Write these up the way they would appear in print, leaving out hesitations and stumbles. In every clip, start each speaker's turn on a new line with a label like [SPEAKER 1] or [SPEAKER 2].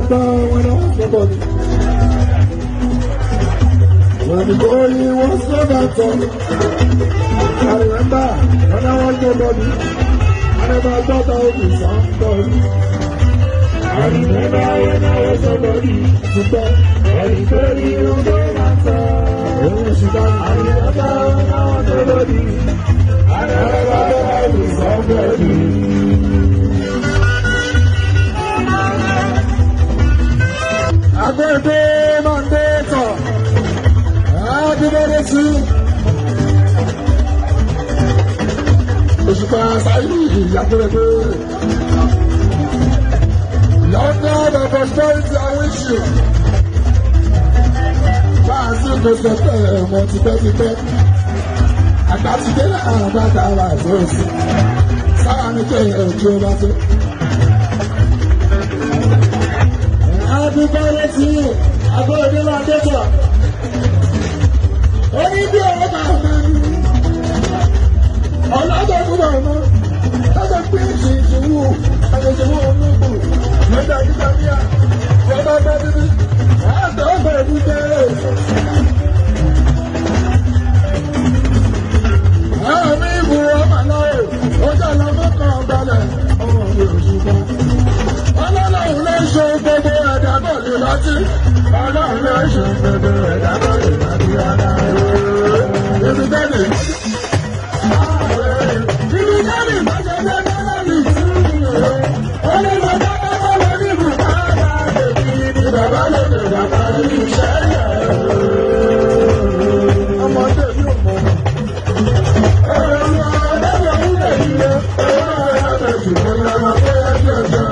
[SPEAKER 1] remember when I was nobody. When the boy was never tall. I remember when I was nobody. I never thought I would be somebody. I remember when I was somebody. When the baby was never I remember when I was nobody. I never thought I would be somebody. Agbẹ́gbẹ́ Mandétọ̀, Adúbọ̀dé sí. Osupa Saheed Agbẹ́gbẹ́. Long life and prosperity I wish you. Fáàsì kò sẹ́pẹ̀ ẹ̀mọ́ tipẹ́tipẹ́. Àgbà ti dé láàrín bàtà wà tó sí. Sáà ní kéèyàn ojú ọba tó. Adúbọ̀dé sí Agbẹ́gbẹ́ Mandétọ̀. Ó ní bí ọ̀rọ̀ bá ọmọ ẹni. Ọ̀làdọ̀ fún ọmọ. Lọ́dọ̀ pé ìṣèwò àgbẹ̀ṣẹ̀wò ọmọkù. Lọ́dọ̀ ìgbàmíà. Ìjọba bá bíbí. Àtọ̀ ọ̀bẹ̀ ìlú jẹ́. Àmì ìbúrò ọmọ náà. Ó jà lọ́mọ kan balẹ̀. Ọmọ mi ò ṣùgbọ́n. Ọlọ́run ló ń ṣe gbogbo ẹ̀dá bọ̀ lè láti. Ọlọ́run ló ń ṣe gbogbo ẹ̀dá bọ̀ lè láti ara rẹ̀. Ibi tẹ́lẹ̀. Ibi tẹ́lẹ̀ bàjẹ́ lẹ́gbẹ̀rẹ́ mi. Olùkọ́ bá bá wọ ní bùkátà lèmi ní bàbá lòdì bàbá ní iṣẹ́ yẹn. Ọmọdé yóò mọ̀. Ọmọdé yóò mú lèyí lé. Ọmọdé yóò mọ̀ ṣùgbọ́n ọmọ tó yẹ kí ọjọ́.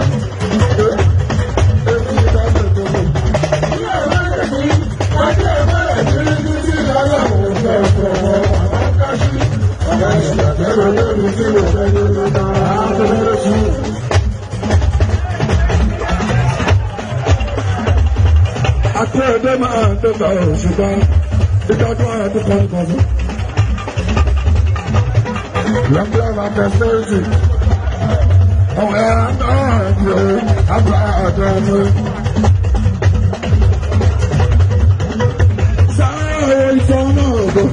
[SPEAKER 1] Akẹ́ẹ̀dẹ́ máa ń dẹ́gbà ṣùgbọ́n ìdájọ́ àdúgbò kan kan fún. Lọ́gbọ́n máa fẹ́ sẹ́yìn. Àwọn ẹ̀rọ náà ń gbé àbá àjọ ọmọ. Sáré ìfọ̀ náà bọ̀.